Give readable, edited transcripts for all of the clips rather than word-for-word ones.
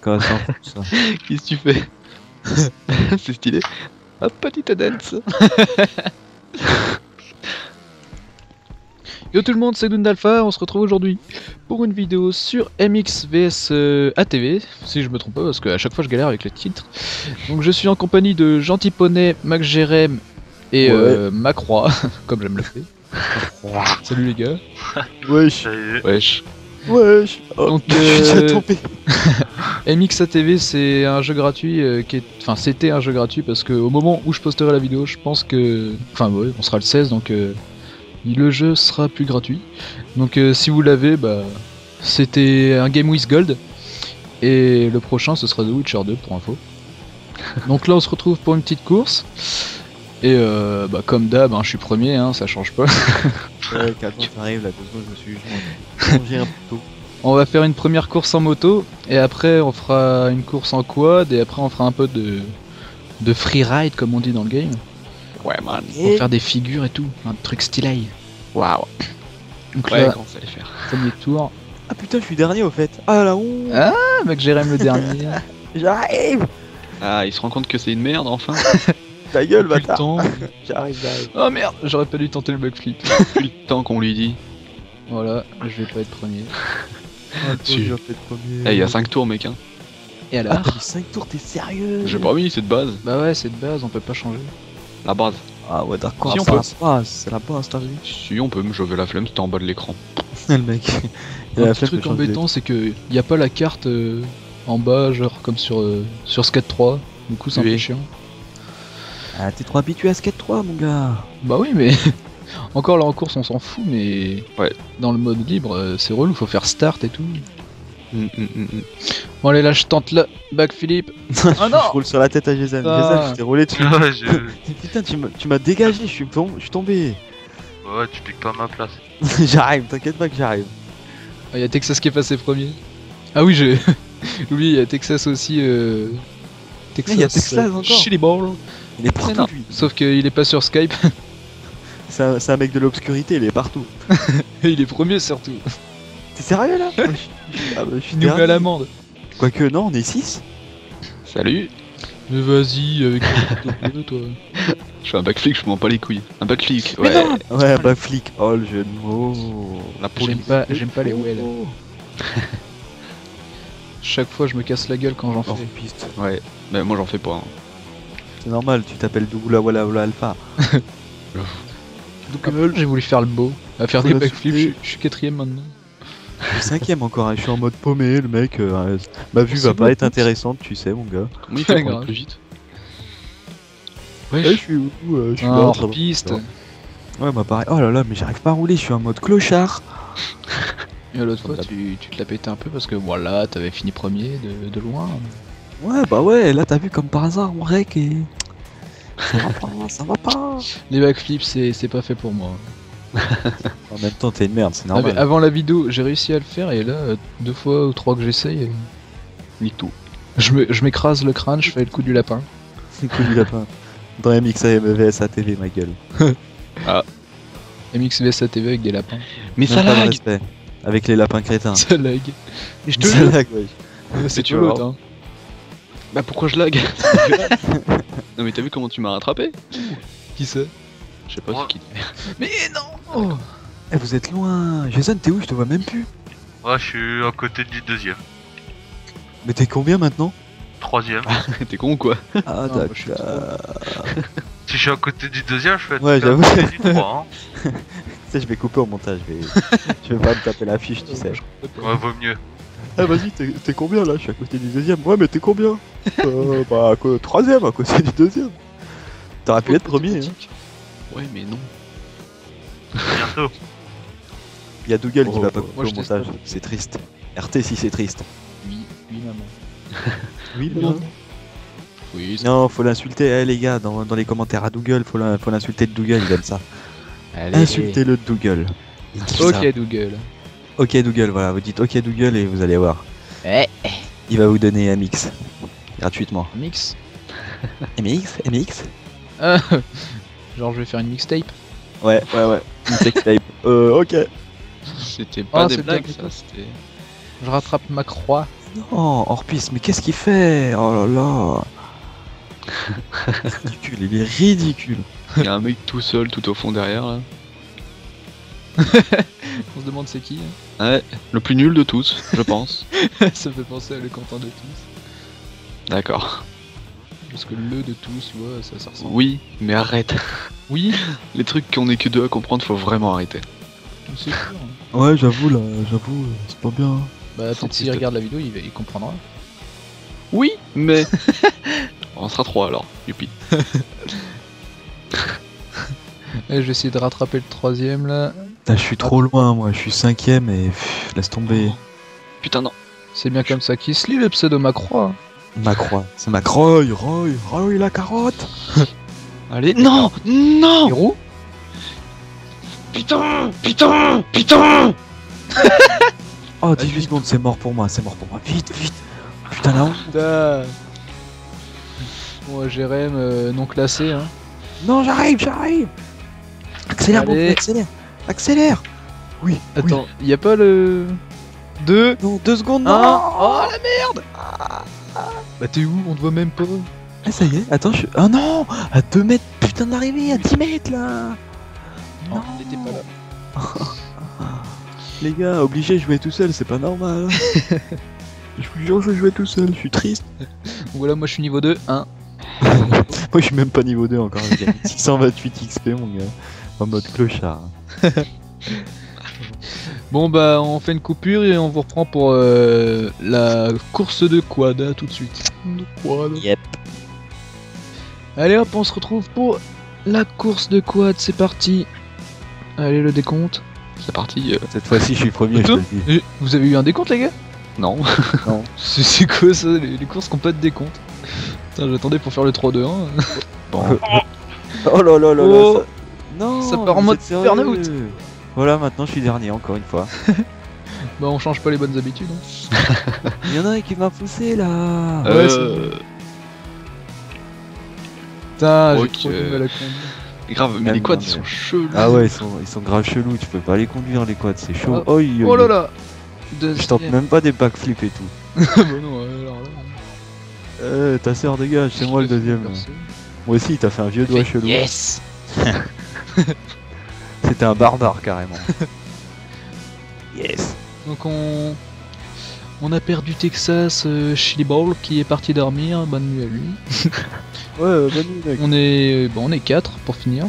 Quand ça, ça. Qu'est-ce que tu fais? C'est stylé. Hop, petite dance. Yo tout le monde, c'est Gundalfa, on se retrouve aujourd'hui pour une vidéo sur MX vs ATV, si je me trompe pas, parce qu'à chaque fois je galère avec le titre. Donc je suis en compagnie de Gentil Poney, Max Jérém et Macroix, comme j'aime le faire. Salut les gars. Wesh. Wesh. Wesh. Oh, Donc, je suis déjà tombé. MX ATV c'est un jeu gratuit enfin c'était un jeu gratuit parce que au moment où je posterai la vidéo, je pense que... Enfin ouais, on sera le 16 donc le jeu sera plus gratuit. Donc si vous l'avez, bah c'était un Game with Gold. Et le prochain ce sera The Witcher 2 pour info. Donc là on se retrouve pour une petite course. Et bah comme d'hab, hein, je suis premier, hein, ça change pas. Ouais, quand t'arrives là, 2 secondes, je me suis changé un peu tôt. On va faire une première course en moto, et après on fera une course en quad, et après on fera un peu de freeride comme on dit dans le game. Ouais man. Pour faire des figures et tout, un truc stylé. Waouh. Donc Ouais, là, comment ça allait faire. premier tour. Ah putain, je suis dernier au fait. Ah la honte. Ah, mec, Jérém le dernier. J'arrive. Ah, il se rend compte que c'est une merde enfin. Ta gueule, Plus le bâtard. temps. J'arrive. Oh merde, j'aurais pas dû tenter le backflip. Plus le temps qu'on lui dit. Voilà, je vais pas être premier. Si. Je vais être premier. Eh, il y a 5 tours, mec. Hein. Et Ah, alors t'as mis 5 tours, t'es sérieux? J'ai pas mis, c'est de base. Bah ouais, c'est de base, on peut pas changer. La base. Ah ouais, d'accord. Si, on ça peut. passe, c'est la base, t'as vu? Si on peut, mais j'avais la flemme, c'était en bas de l'écran. Le mec. Un petit truc embêtant, c'est que y a pas la carte en bas, genre comme sur Skate 3. Du coup, c'est un Oui. peu chiant. Ah, t'es trop habitué à Skate 3, mon gars. Bah oui, mais encore là en course, on s'en fout, mais Ouais. dans le mode libre, c'est relou, faut faire start et tout. Hum. Bon, allez, là, je tente le backflip. Ah non. Je roule sur la tête à Jason. Ah. Jason, je t'ai roulé dessus. Ouais, Putain, tu m'as dégagé, je suis tombé. ouais, tu piques pas ma place. J'arrive, t'inquiète pas que j'arrive. Ah, y a Texas qui est passé premier. Ah oui, j'ai oublié, il y a Texas aussi. Texas, Il y a Texas encore. Chili Ball. Il est Mais partout, non, lui. sauf qu'il est pas sur Skype. C'est un mec de l'obscurité, il est partout. Et il est premier surtout. T'es sérieux là? Ah bah, je suis Il nous met à dernier. l'amende. Quoique, non, on est 6. Salut. Mais vas-y, avec ton pneu, toi. Je fais un backflip, je m'en bats les couilles. Un backflip, Mais ouais. non. Ouais, bah flic. Oh, le jeu de mots. La police. J'aime pas les wells. Chaque fois, je me casse la gueule quand j'en Oh, fais. piste. Ouais, mais moi j'en fais pas. Hein. C'est normal, tu t'appelles Dougoula Walla Walla Alpha. J'ai voulu faire le beau, à faire Faut des la backflips, sauter. je suis quatrième maintenant. Je suis 5ème encore, hein, je suis en mode paumé, le mec. Ma vue C'est va bon, pas être écoute. intéressante, tu sais, mon gars. Comment il fait pour grave. aller plus vite? Eh, je suis où? Je suis Ah, là, hors ça va. piste. Ouais, bah pareil. Oh là là, mais j'arrive pas à rouler, je suis en mode clochard. Et l'autre fois, tu te l'as pété un peu parce que voilà, t'avais fini premier de loin. Ouais, bah ouais, là t'as vu comme par hasard, on rec et. Ça va pas. Les backflips, c'est pas fait pour moi. En même temps, t'es une merde, c'est Ah, mais normal. avant la vidéo, j'ai réussi à le faire et là, 2 fois ou 3 que j'essaye, Nique tout. je m'écrase le crâne, je fais le coup du lapin. C'est cool du lapin. Dans MX AMVS ATV, ma gueule. MX vs ATV avec des lapins. Mais Même ça pas de lag. respect. Avec les lapins crétins. Ça lag. Et je te Ça jure, lag, ouais. c'est tu tout vas l'autre. Hein. Bah pourquoi je lag? Non mais t'as vu comment tu m'as rattrapé? Qui ça? Je sais pas Ouais. c'est qui. Mais non. Eh, vous êtes loin. Jason, t'es où? Je te vois même plus. Ouais, je suis à côté du deuxième. Mais t'es combien maintenant? Troisième. T'es con ou quoi? Ah, moi, je suis d'accord. Si je suis à côté du deuxième, je fais Ouais, à j'avoue. côté du 3. Hein. Tu sais, je vais couper au montage. Je vais pas me taper l'affiche, tu sais. Ouais, vaut mieux. Ah, vas-y, t'es combien là? Je suis à côté du deuxième. Ouais, mais t'es combien? Bah, troisième à côté du deuxième. T'aurais pu être premier. Hein. Ouais mais non. Bientôt. Il y a Dougal qui Oh, va pas moi, couper au je montage. teste. C'est triste. RT si c'est triste. Oui, maman. Oui, maman. Oui, Non, faut l'insulter, eh, les gars, dans les commentaires à Dougal, faut l'insulter de Dougal, il aime ça. Allez. Insultez-le de Dougal. Il kiffe ça. Ok, Dougal. Ok Dougal, voilà, vous dites ok Dougal et vous allez voir. Eh. Il va vous donner un mix. Gratuitement. Mix. MX Ah, genre, je vais faire une mixtape. Ouais. Une sextape. Ok. C'était pas Oh, des c'est blagues bien, ça, c'était. Je rattrape ma croix. Non, hors-piste, mais qu'est-ce qu'il fait? Oh là là. Ridicule, il est ridicule. Il y a un mec tout seul, tout au fond derrière là. On se demande c'est qui. Ouais, le plus nul de tous, je pense. Ça me fait penser à le Quentin de tous. D'accord. Parce que le de tous, tu vois, ça ressemble. Oui, mais arrête. Oui, Les trucs qu'on est que deux à comprendre, faut vraiment arrêter. c'est sûr. Ouais, j'avoue, là, c'est pas bien. Bah, peut-être s'il regarde la vidéo, il comprendra. Oui, mais... On sera trois alors, youpi. Et je vais essayer de rattraper le troisième là. Putain, je suis trop loin, moi, je suis 5ème et laisse tomber. Putain non. C'est bien comme ça qu'il se lit le pseudo Macroix. Macroix, c'est Macroy, Roy la carotte. Allez, non. Non. Héros. Putain. Putain. Oh, 18 secondes, c'est mort pour moi, vite. Putain, la honte. Putain. Bon, Jérém non classé, hein. Non, j'arrive. Accélère, mon Allez. frère, accélère. Oui, Attends, y a pas le 2 Non, 2 secondes, non. Oh la merde. Bah t'es où? On te voit même pas. Ah, ça y est, attends, je suis... Oh non, à 2 mètres, putain, de l'arrivée, à 10 mètres, là. Non, il était pas là. Les gars, obligé de jouer tout seul, c'est pas normal. Je vous jure, je vais jouer tout seul, je suis triste. Voilà, moi je suis niveau 2, 1. Moi, je suis même pas niveau 2 encore, les gars. 628 XP, mon gars. En mode clochard. Bon bah on fait une coupure et on vous reprend pour la course de quad, hein, tout de suite. De quad. Yep. Allez hop, on se retrouve pour la course de quad, c'est parti. Allez, le décompte. C'est parti. Cette fois-ci, je suis premier, je te le dis. Et vous avez eu un décompte, les gars? Non. C'est quoi ça, les courses qui ont pas de décompte? Putain, j'attendais pour faire le 3-2-1. Bon. Oh là là là Oh. là. Non, Ça part en vous mode êtes sérieux? burn-out. Voilà, maintenant je suis dernier encore une fois. Bah on change pas les bonnes habitudes. Hein. Il y en a un qui m'a poussé là. Ouais, Putain, j'ai Ok. trop du mal à conduire. Grave, mais Même les quads non, ils sont mais- chelous. Ah ouais, ils sont grave chelous, tu peux pas les conduire les quads, c'est chaud. Ah. Oi, oi, Oh là oi. là. Je tente même pas des backflips et tout. Bah non, alors là. Ta sœur dégage, c'est moi le deuxième. Perso. Moi aussi, il t'a fait un vieux doigt chelou. Yes. C'était un barbare carrément. Yes. Donc on a perdu Texas Chili Ball qui est parti dormir. Bonne nuit à lui. Ouais, bonne nuit mec. On est 4 pour finir.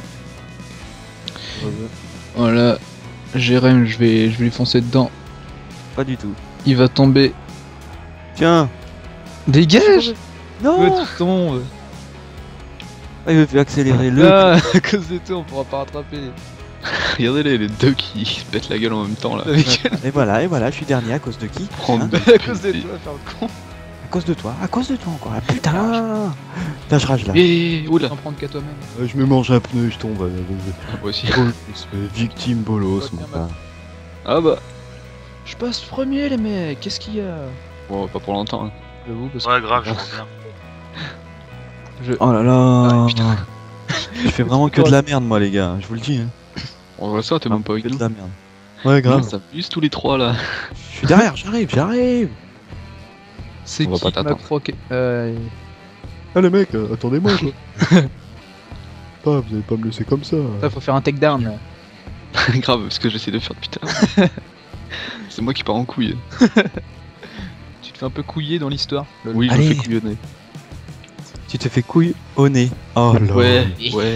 Voilà. Jérém, je vais lui foncer dedans. Pas du tout. Il va tomber. Tiens. Dégage. Non. Tu tombes. Ah, il veut faire accélérer le. Ah, à cause de toi, on pourra pas rattraper. Regardez les deux qui se pètent la gueule en même temps là. Avec Et voilà, je suis dernier à cause de qui? Prendre des à cause de pétés. toi, faire le con. À cause de toi encore. Ah, putain. Putain, je rage là. Et oula. T'en prendre qu'à toi-même. Je me mange un pneu, je tombe. Moi aussi. Victime bolos, mon gars. Ah bah. Je passe premier, les mecs. Qu'est-ce qu'il y a? Bon, pas pour longtemps. Hein. J'avoue, parce Ouais, grave, je reviens. que je... Oh là là. Ah, putain. Je fais vraiment que de la merde, moi, les gars. Je vous le dis. Hein. On voit ça, t'es même pas avec Que de nous. la merde. Ouais, On grave. s'amuse tous les trois là. Je suis derrière, j'arrive. C'est On va qui pas t'attendre. m'a croqué Ah, les mecs, attendez-moi, quoi. Pas, vous allez pas me laisser comme ça. Ça, faut faire un takedown là. Grave, ce que j'essaie de faire depuis tout à l'heure. C'est moi qui pars en couille. Tu te fais un peu couiller dans l'histoire. lol. Oui, je Allez. me fais couillonner. Tu te fais couille au nez. Oh là. Ouais.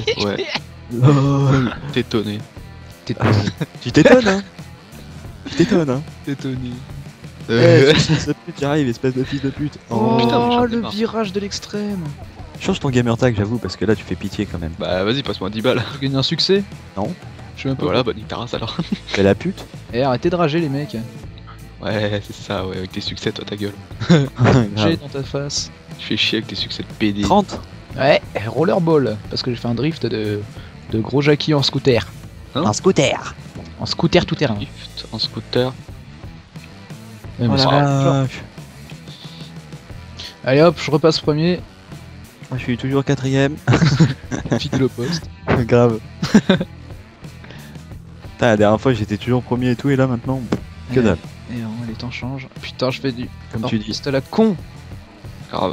Lol. T'étonné. T'es Tu t'étonnes, hein. Tu t'étonnes, hein. étonné. Fils de pute, j'arrive, espèce de fils de pute. Oh, putain, mais j'en ai le marre. virage de l'extrême. Change ton gamer tag, j'avoue, parce que là, tu fais pitié quand même. Bah vas-y, passe-moi 10 balles. Tu gagnes un succès? Non. Je suis un peu. Voilà, bah nique ta race alors. Fais la pute. Eh, arrêtez de rager, les mecs. Ouais, c'est ça, ouais, avec tes succès, toi ta gueule. J'ai Grave. dans ta face. Tu fais chier avec tes succès de PD. 30. Ouais, rollerball. Parce que j'ai fait un drift de gros Jackie en scooter. Hein Un scooter. En scooter tout terrain. Drift, en scooter. Ouais, mais Oh c'est la pas grave. vache. Allez hop, je repasse premier. Je suis toujours 4ème. Fidèle au poste. Grave. Putain, la dernière fois, j'étais toujours premier et tout, et là, maintenant, que dalle. Et on les temps changent. Putain, je fais du. Comme tu dis. C'était la con. Grave.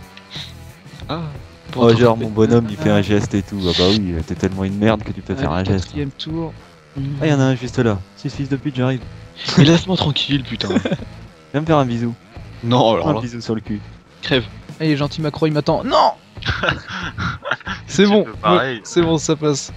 Ah. Oh, genre mon bonhomme il fait un geste et tout. Ah bah oui, t'es tellement une merde que tu peux faire un geste. Quatrième tour. Ah, y'en a un juste là. Si fils de pute, j'arrive. Mais laisse-moi tranquille, putain. Viens me faire un bisou. Non, alors Un là, bisou sur le cul. crève. Ah, il est gentil, Macron, il m'attend. Non. C'est bon. fais pareil. Ouais, c'est bon, ça passe.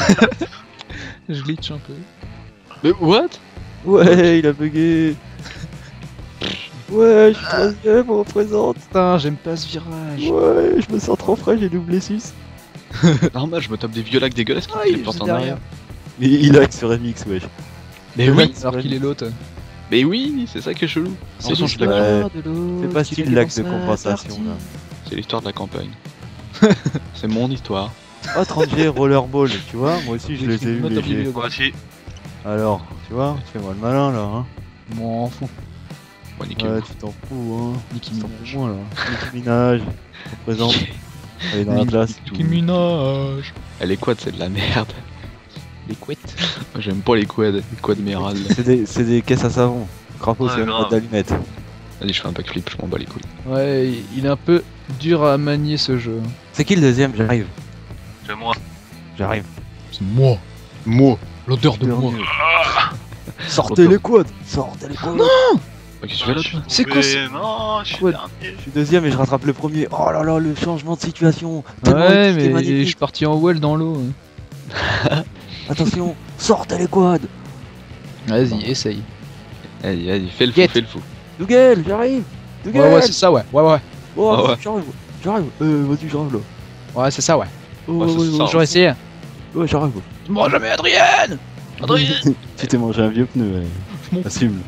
Je glitch un peu. Mais what? Ouais, il a bugué. Ouais, je suis troisième, on représente. Putain, j'aime pas ce virage. Ouais, je me sens trop frais, j'ai doublé 6. Normal, je me tape des violacs dégueulasses qui Ah, me il est portent juste en derrière. arrière. Mais il hack sur MX, wesh. Mais oui, Alors qu'il est l'autre. mais oui, c'est ça qui est chelou. C'est Attention, je l'histoire la... Ouais. de l'autre Fais pas qui style fait lac de dans sa compensation partie. là. C'est l'histoire de la campagne. C'est mon histoire. Ah, 30G rollerball, tu vois, moi aussi je les ai eu Moi, t'as les oublié G. le- Moi aussi. Alors, tu vois, fais-moi le malin là, hein. M'en fous. Bon, nickel. Ouais, tu t'en fous, hein. Nicki Tu t'en Minaj. fous, moi là. Nicki Minaj, représente. Elle est dans la place. Nicki Minaj. Elle est quad, c'est de la merde. Les couettes. Moi, j'aime pas les quads mérales. C'est des caisses à savon. Crapaud, Ouais, c'est une grave. boîte d'allumettes. Vas-y, je fais un backflip, je m'en bats les couilles. Ouais, il est un peu dur à manier ce jeu. C'est qui le deuxième? J'arrive. C'est moi. J'arrive. C'est moi. Moi. L'odeur de moi. Sortez les quads. Sortez les quads. Ok, tu fais là, toi? C'est quoi ça? Non, je suis Quoi dernier. Je suis deuxième et je rattrape le premier. Oh là là, le changement de situation. Tellement Ouais, épique et mais je magnifique. suis parti en well dans l'eau. Attention, sortez les quads. Vas-y, essaye. Vas-y, fais le fou, Get. fais le fou. Dougal, j'arrive. Dougal. Ouais, c'est ça, ouais. Ouais, ouais. Oh, Ah ouais. j'arrive. J'arrive. Vas-y, j'arrive là. Ouais, c'est ça, ouais. Oh, Ouais, c'est ça. J'aurais essayé. Ouais, j'arrive. Moi, jamais Adrienne. Adrienne. Tu t'es mangé un vieux pneu, ouais. Je m'en Assume.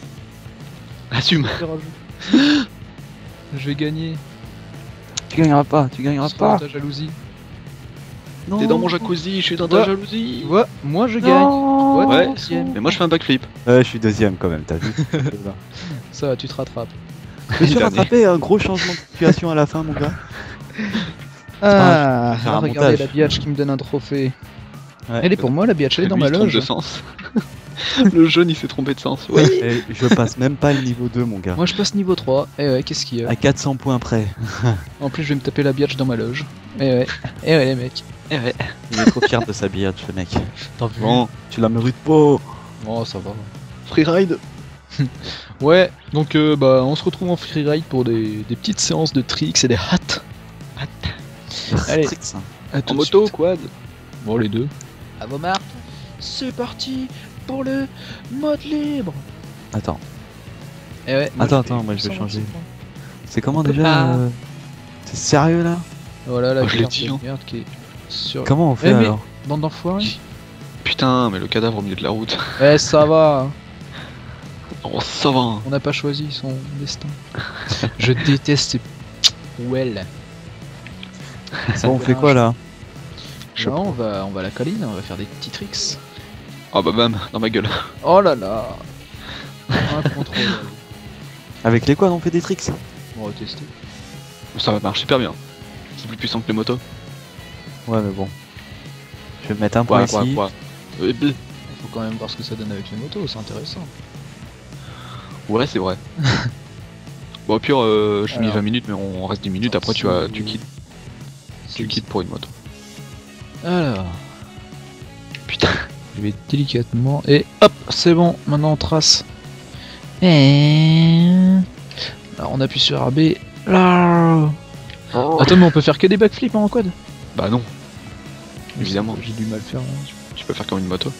Assume. Je vais gagner. Tu gagneras pas, tu gagneras Sans pas. ta jalousie. Non. T'es dans mon jacuzzi, je suis dans Ouais. ta jalousie. Tu vois, moi je gagne. Non. Ouais, Ouais. deuxième. Mais moi, je fais un backflip. Ouais, je suis deuxième quand même, t'as vu. Ça, tu te rattrapes. Je suis Dernier. rattrapé, un gros changement de situation à la fin, mon gars. Ah, faire un regardez montage. la biatch qui me donne un trophée. Ouais. Elle est pour moi, la biatch, elle est dans Lui, ma il se trompe de loge. sens. Le jaune, il s'est trompé de sens. Ouais. Et je passe même pas le niveau 2, mon gars. Moi je passe niveau 3. Et ouais, qu'est-ce qu'il y a À 400 points près. En plus, je vais me taper la biatch dans ma loge. Et ouais, les mecs. Eh ouais. Il est trop fier de sa billette, ce mec. T'as vu Bon, Tu la mérites pas. Oh, ça va. freeride. Ouais, donc bah, on se retrouve en freeride pour des petites séances de tricks et des hats. Allez. Tricks, hein. À tout En de moto, suite. quad. Bon, les deux. À vos marques. C'est parti pour le mode libre. Attends, Et ouais, Attends, moi, je vais 126 changer. points. c'est comment peut déjà pas. T'es sérieux là? Voilà la Oh, je l'ai carte dit, de hein. merde qui est sur. Comment on fait Eh, mais- alors? Bande d'enfoirés. Putain, mais le cadavre au milieu de la route. Eh, ça va. Oh, ça va. On n'a pas choisi son destin. Je déteste ces well. Bon, on fait quoi là? Je Non, on va à la colline, on va faire des petits tricks. Oh bah bam, dans ma gueule. Oh là là. Incontrôlable. Avec les quads on fait des tricks? On va tester. Ça va marcher super bien. C'est plus puissant que les motos. Ouais mais bon. Je vais me mettre un point ici. Il faut quand même voir ce que ça donne avec les motos, c'est intéressant. Ouais, c'est vrai. Bon, au pire, j'ai mis Alors. 20 minutes, mais on reste 10 minutes. Après, tu quittes pour une moto. Alors, Putain. je vais délicatement et hop, c'est bon, maintenant on trace. Et... Alors on appuie sur RB. Là. Attends, mais on peut faire que des backflips hein, en quad? Bah non. Évidemment. J'ai du mal faire. Hein. Tu peux faire comme une moto.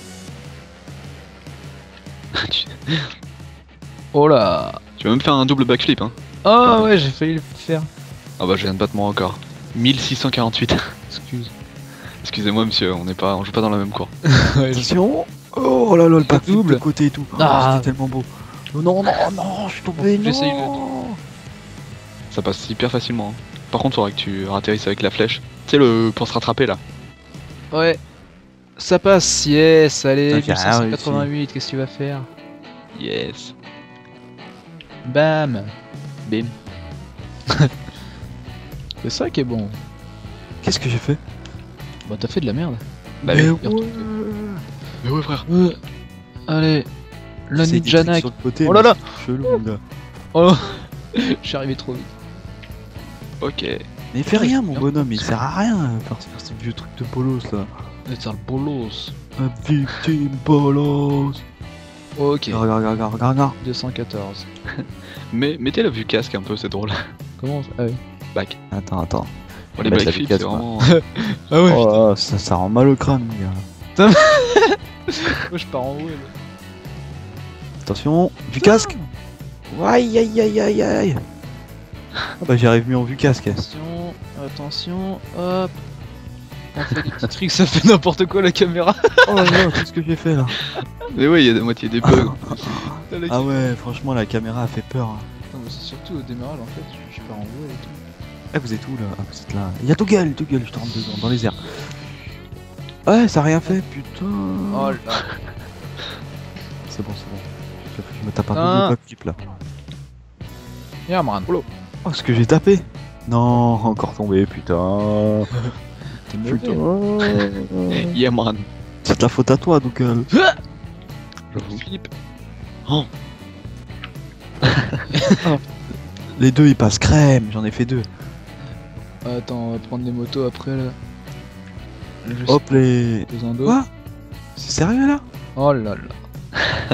Oh là. Tu vas même faire un double backflip, hein. Oh ouais, j'ai failli le faire. Ah bah, je viens de battre mon record. 1648. Excuse. Excusez-moi, monsieur, on joue pas dans la même cour. Ouais, Attention. Oh là là, le backflip double. de côté et tout. Ah. C'était tellement beau. Oh non, non, non, je suis tombé. J'essaye Non. Ça passe hyper facilement. Hein. Par contre, faudrait que tu atterrisses avec la flèche. Tu sais, pour se rattraper là. Ouais. Ça passe, yes, allez, T'as fait rien 1988, qu'est-ce que tu vas faire? Yes. Bam. Bim. C'est ça qui est bon. Qu'est-ce que j'ai fait? Bah t'as fait de la merde. Bah Mais oui. ouais. Mais ouais, frère. Allez. Le C'est des ninja trucs knack. sur le côté, Oh là mais là. c'est chelou, mon gars. Oh je suis arrivé trop vite. Ok. Mais fais rien, mon bonhomme, il sert à rien à faire ces vieux trucs de bolos là. C'est le bolos. Un victime bolos. Ok, Regarde. 214. Mais mettez la vue casque un peu, c'est drôle. Comment ça? Ah ouais. Back. Attends. Bon, les Mettre la backflips, vue c'est casque, vraiment. Ah ouais, Oh, ça rend mal au crâne, mon gars. moi je pars en haut. Là. Attention, vue casque. Aïe. Ah bah j'y arrive mieux en vue casque. Attention, hop. On fait des petits tricks, ça fait n'importe quoi la caméra. Oh là là, qu'est-ce que j'ai fait là? Mais ouais, il y a de moitié des bugs. Ah ouais, franchement la caméra a fait peur. Hein. Non, mais c'est surtout au démarrage en fait, je pars en haut et tout. Eh vous êtes où là? Ah vous êtes là. Y'a Toggle, je te rentre dedans, dans les airs. Ouais, ça a rien fait, putain. Oh là. C'est bon. Je me tape un Ah. double backflip là. Yaman. Oh, ce que j'ai tapé. Non, encore tombé, putain. T'es mauvais. Putain. Yeah, man. C'est de la faute à toi, Toggle. Philippe. Les deux ils passent crème, j'en ai fait deux. Attends, on va prendre les motos après là. Juste Hop les. besoin d'eau. Quoi? C'est sérieux là? Oh là là.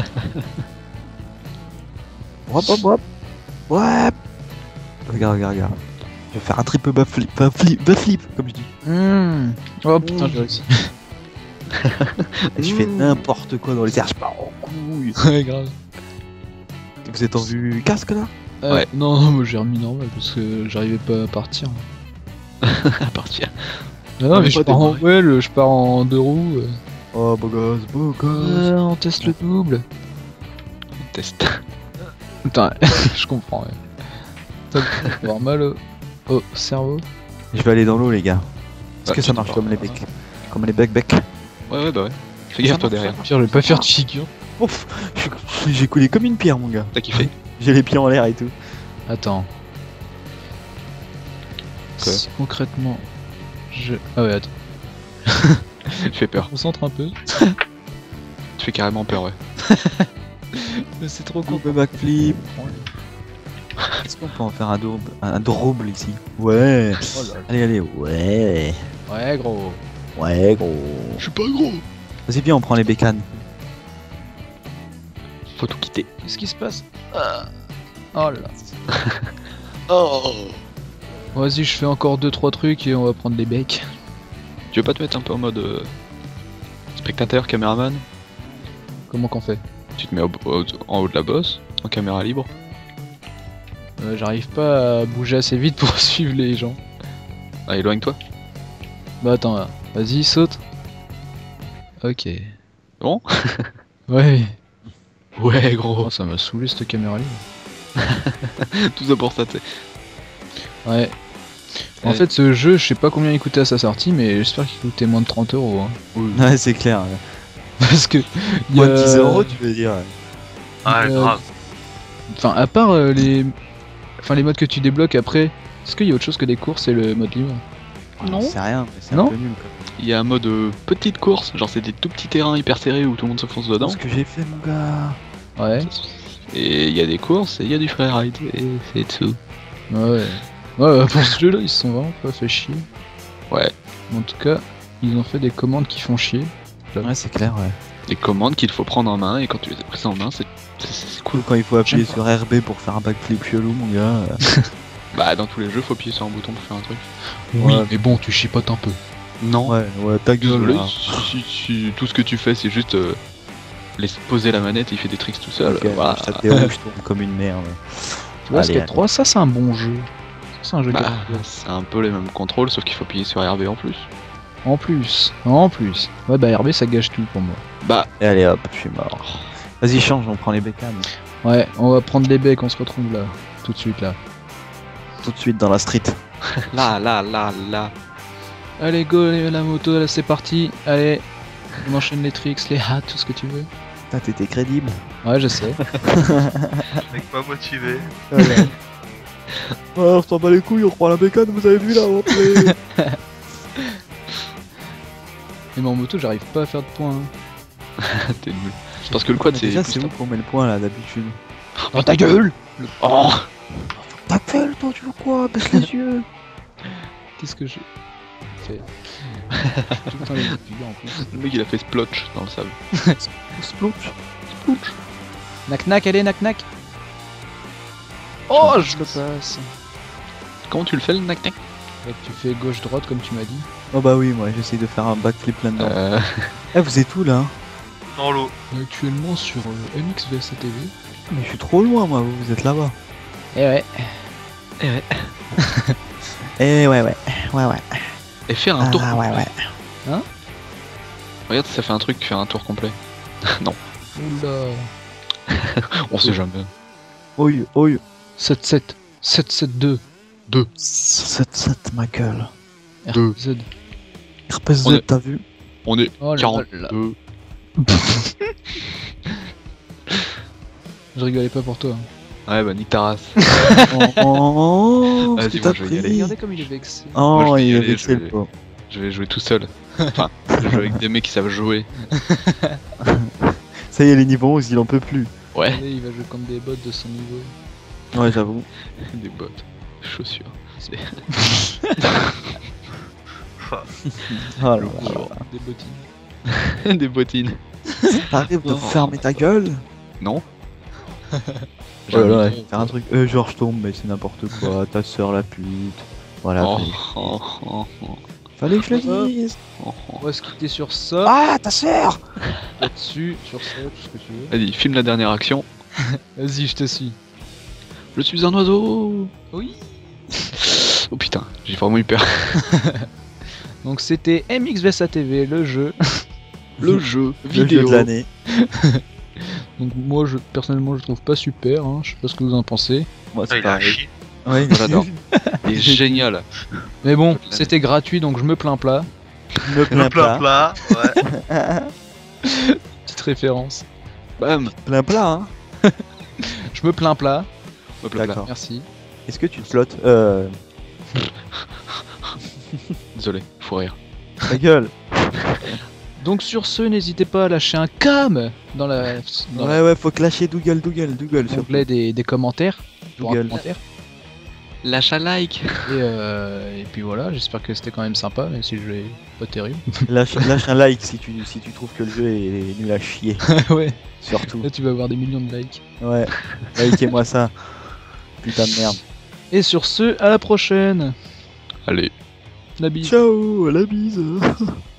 Hop. Ouais. Regarde. Je vais faire un triple backflip, comme je dis. Oh putain, j'ai réussi. Je fais n'importe quoi dans les airs, je pars en couille. Ouais, grave. Vous êtes en vue casque là? Ouais. Non, moi j'ai remis normal parce que j'arrivais pas à partir. À partir. Non, Ouais, mais mais je pas pars, en... démarrer. ouais, je pars en deux roues. Oh beau gosse. On teste le double. Test. Putain, je comprends. Ouais. Ça va avoir mal au cerveau. Je vais aller dans l'eau les gars. Est-ce Ouais, que ça tu marche te comme les pars. becs? Comme les becs? Ouais, bah ouais. Fais gaffe toi derrière. Pire, je vais pas faire de figure. Ouf, j'ai coulé comme une pierre mon gars. T'as kiffé? J'ai les pieds en l'air et tout. Attends. Quoi? Si concrètement, ah ouais, attends. Tu te fais peur. Concentre un peu. Tu fais carrément peur, ouais. Mais c'est trop con. Double backflip. Est-ce qu'on peut en faire un double ici? Ouais. Oh là là. Allez, ouais. Ouais, gros. Ouais gros. Je suis pas gros. Vas-y viens on prend les bécanes. Faut tout quitter. Qu'est-ce qui se passe? Oh là. Oh. Vas-y, je fais encore 2-3 trucs et on va prendre les becs. Tu veux pas te mettre un peu en mode spectateur, caméraman? Comment qu'on fait? Tu te mets en haut de la bosse, en caméra libre. J'arrive pas à bouger assez vite pour suivre les gens. Ah, éloigne-toi. Bah attends, là. Vas-y, saute. Ok. Bon. Ouais. Ouais, gros. Oh, ça m'a saoulé cette caméra libre. Tout ça pour ça, tu sais. Ouais. En fait, ce jeu, je sais pas combien il coûtait à sa sortie, mais j'espère qu'il coûtait moins de 30 €. Hein. Ouais c'est clair. Parce que. il y Moins a- de 10 € tu veux dire. Ah, grave. Enfin, à part les. Enfin, les modes que tu débloques après, est-ce qu'il y a autre chose que des courses et le mode libre? Non. C'est rien, mais c'est Non. un peu nul quoi. Il y a un mode petite course, genre c'est des tout petits terrains hyper serrés où tout le monde se fonce dedans. Ce que j'ai fait mon gars. Ouais. Et il y a des courses et il y a du freeride. Et c'est tout. Ouais. Ouais, pour ce jeu-là, ils se sont vraiment pas fait chier. Ouais. En tout cas, ils ont fait des commandes qui font chier. Ouais c'est clair ouais. Des commandes qu'il faut prendre en main et quand tu les as prises en main, c'est cool. Cool quand il faut appuyer J'aime sur RB pour faire un backflip chelou mon gars. Bah dans tous les jeux, faut appuyer sur un bouton pour faire un truc. Oui, Ouais. mais bon, tu chipotes un peu. Non. Ouais ta gueule Désolé, là. si tout ce que tu fais, c'est juste laisse poser la manette et il fait des tricks tout seul. Ok, Voilà. je tape des roues, je tourne comme une merde. Tu vois, Allez, Skate 3, ça c'est un bon jeu. Ça, c'est un jeu Bah, qui- c'est un peu les mêmes contrôles, sauf qu'il faut appuyer sur RB en plus. En plus. Ouais, bah RB, ça gâche tout pour moi. Bah, Et allez hop, je suis mort. Vas-y change, on prend les bécanes. Ouais, on va prendre les becs, on se retrouve là. Tout de suite là. Tout de suite dans la street. là. Allez, go, la moto, là c'est parti. Allez, on enchaîne les tricks, les hats, tout ce que tu veux. Putain t'étais crédible. Ouais, je sais. Mec pas motivé. Oh, on s'en bat les couilles, on reprend la bécane, vous avez vu là, rentrez. Mais en moto, j'arrive pas à faire de points. Hein. T'es nul. C'est parce que le quad Mais c'est déjà, plus c'est où stable. qu'on met le point là d'habitude? Dans ta gueule. Oh Ta gueule, toi, tu veux quoi? Baisse les yeux! Qu'est-ce que j'ai fait? Tout le temps les yeux en plus. Le mec il a fait splotch dans le sable. Splotch. Nac nac, allez, nac nac. Oh, je le passe. Comment tu le fais le knack knack? Tu fais gauche-droite comme tu m'as dit. Oh bah oui, moi j'essaye de faire un backflip là-dedans. Euh... Eh, vous êtes où là? Dans l'eau. Actuellement sur MX VSA TV. Mais je suis trop loin, moi, vous êtes là-bas. Eh ouais. Eh ouais. Et faire un tour Ah ouais, complet. ouais. Regarde ça fait un truc, fait un tour complet. Non, Oula. on sait jamais. Oi. 7-7. 7-7-2. 7-7, ma gueule. Deux. RZ. RPZ, On est- t'as vu? On est Oh là 42. là. Je rigolais pas pour toi. Ouais bah nique ta race. Oh, Vas-y, ce que moi, t'as je vais y pris. aller. Regardez comme il est vexé. Oh, Moi, je vais y il est aller, vexé je le vais- pauvre. Je vais jouer tout seul. Enfin, je vais jouer avec des mecs qui savent jouer. Ça y est, les niveaux 11, il en peut plus. Ouais. Allez, il va jouer comme des bots de son niveau. Ouais, j'avoue. Des bottes. Chaussures. C'est... Oh là là. Des bottines. des bottines. T'arrives de Non. fermer ta gueule? Non. Oh là là, je vais faire un truc. Genre, je tombe, mais c'est n'importe quoi. Ta sœur, la pute. Voilà. Oh, fallait- oh, oh, oh, Fallait que je le dise. oh, oh. On va se quitter sur ça. Ah, ta sœur! Là-dessus, sur ça, tout ce que tu veux. Vas-y, filme la dernière action. Vas-y, je te suis. Je suis un oiseau. Oui. Oh putain, j'ai vraiment eu peur. Donc c'était MX VSA TV, le jeu. Le jeu Le jeu vidéo. de l'année. Donc moi, personnellement, je trouve pas super. Hein. Je sais pas ce que vous en pensez. Moi, Ah, c'est il a pareil. chié. Ouais, J'adore. Il est génial. Mais bon, Jeu de l'année. c'était gratuit, donc je me plains pas. me Le plains plat pas. plat. Ouais. Petite référence. Bam. Plein plat, hein. Je me plains pas. Hop là. D'accord. Merci. Est-ce que tu te flottes? Désolé, faut rire. Ta gueule. Donc sur ce, n'hésitez pas à lâcher un cam dans Ouais, faut que lâcher Dougal sur l'onglet des commentaires. Pour un Google. commentaire. Lâche un like. Et puis voilà, j'espère que c'était quand même sympa, même si le jeu est pas terrible. Lâche un like si tu trouves que le jeu est nul à chier. Ouais, Surtout. là tu vas avoir des millions de likes. Ouais. Likez-moi ça. Putain de merde. Et sur ce, à la prochaine. Allez. La bise. Ciao, la bise.